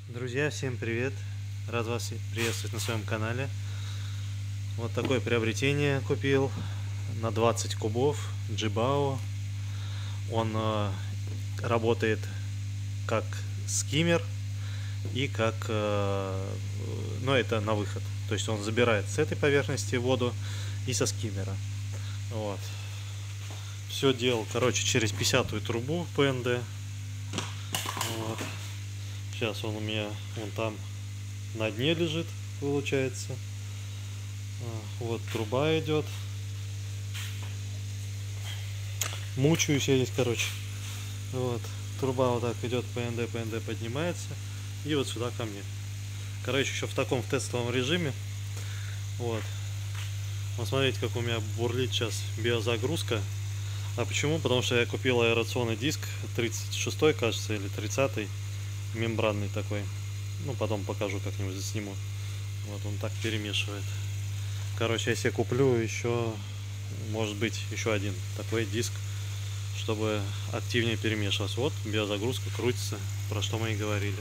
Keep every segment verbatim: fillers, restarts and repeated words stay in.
Друзья, всем привет! Рад вас приветствовать на своем канале. Вот такое приобретение купил на двадцать кубов Джибао. Он э, работает как скиммер и как, э, ну это на выход. То есть он забирает с этой поверхности воду и со скиммера. Вот. Все делал, короче, через пятидесятую трубу пэ эн дэ. Вот. Сейчас он у меня вон там на дне лежит, получается. Вот труба идет. Мучаюсь я здесь, короче. Вот. Труба вот так идет, пэ эн дэ, пэ эн дэ поднимается. И вот сюда ко мне. Короче, еще в таком в тестовом режиме. Вот. Вот смотрите, как у меня бурлит сейчас биозагрузка. А почему? Потому что я купил аэрационный диск тридцать шестой, кажется, или тридцатый. Мембранный такой. Ну, потом покажу, как-нибудь засниму. Вот он так перемешивает. Короче, я себе куплю еще, может быть, еще один такой диск, чтобы активнее перемешиваться. Вот биозагрузка крутится, про что мы и говорили.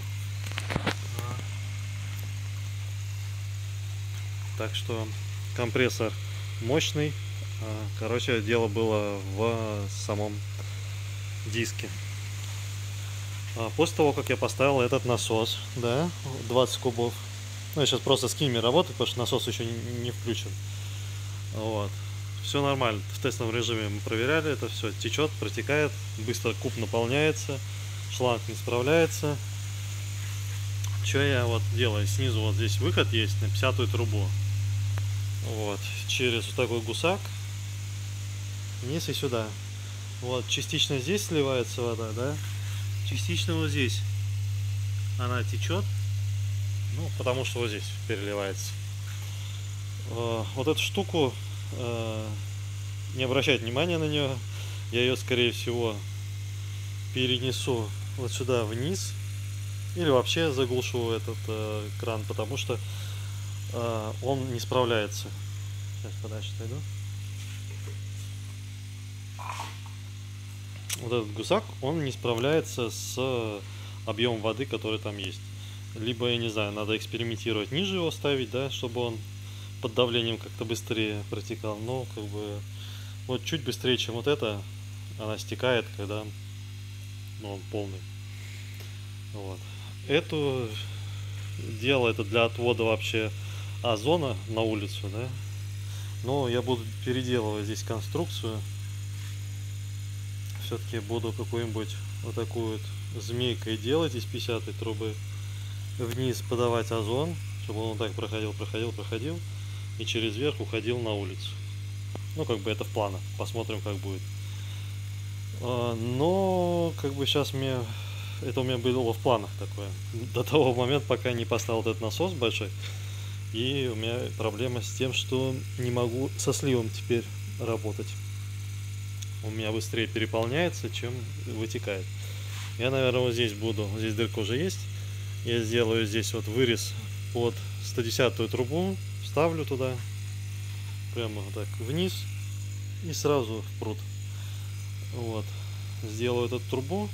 Так что компрессор мощный. Короче, дело было в самом диске. После того, как я поставил этот насос, да, двадцать кубов, ну, я сейчас просто скиммер работает, потому что насос еще не, не включен. Вот. Все нормально. В тестовом режиме мы проверяли, это все течет, протекает, быстро куб наполняется, шланг не справляется. Что я вот делаю? Снизу вот здесь выход есть на пятидесятую трубу. Вот. Через вот такой гусак вниз и сюда. Вот. Частично здесь сливается вода, да? Частично вот здесь она течет, ну, потому что вот здесь переливается. Вот эту штуку, не обращать внимания на нее, я ее, скорее всего, перенесу вот сюда вниз или вообще заглушу этот кран, потому что он не справляется. Сейчас подальше отойду. Вот этот гусак, он не справляется с объемом воды, который там есть. Либо, я не знаю, надо экспериментировать, ниже его ставить, да, чтобы он под давлением как-то быстрее протекал. Но как бы вот чуть быстрее, чем вот это, она стекает, когда, ну, он полный. Вот. Это дело это для отвода вообще озона на улицу, да. Но я буду переделывать здесь конструкцию. Все-таки буду какую-нибудь вот такую вот змейкой делать из пятидесятой трубы, вниз подавать озон, чтобы он так проходил, проходил, проходил и через верх уходил на улицу. Ну, как бы это в планах, посмотрим, как будет. Но как бы сейчас мне это у меня было в планах такое до того момента, пока не поставил этот насос большой. И у меня проблема с тем, что не могу со сливом теперь работать. У меня быстрее переполняется, чем вытекает. Я, наверное, вот здесь буду. Здесь дырка уже есть. Я сделаю здесь вот вырез под сто десятую трубу. Вставлю туда. Прямо вот так вниз. И сразу в пруд. Вот. Сделаю эту трубу.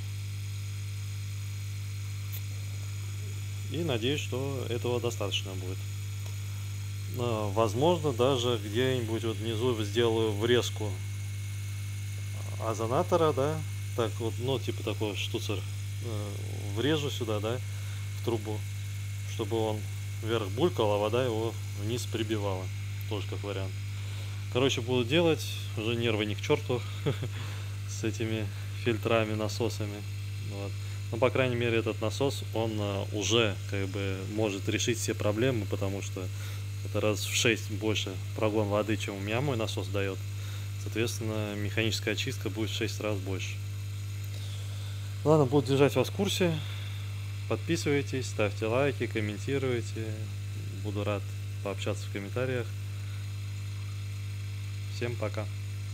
И надеюсь, что этого достаточно будет. Возможно, даже где-нибудь вот внизу сделаю врезку озонатора, да, так вот, ну, типа такой штуцер, э, врежу сюда, да, в трубу, чтобы он вверх булькал, а вода его вниз прибивала, тоже как вариант. Короче, буду делать, уже нервы ни к черту с этими фильтрами, насосами, вот. Но, по крайней мере, этот насос, он э, уже, как бы, может решить все проблемы, потому что это раз в шесть больше прогон воды, чем у меня мой насос дает. Соответственно, механическая очистка будет в шесть раз больше. Ладно, буду держать вас в курсе. Подписывайтесь, ставьте лайки, комментируйте. Буду рад пообщаться в комментариях. Всем пока.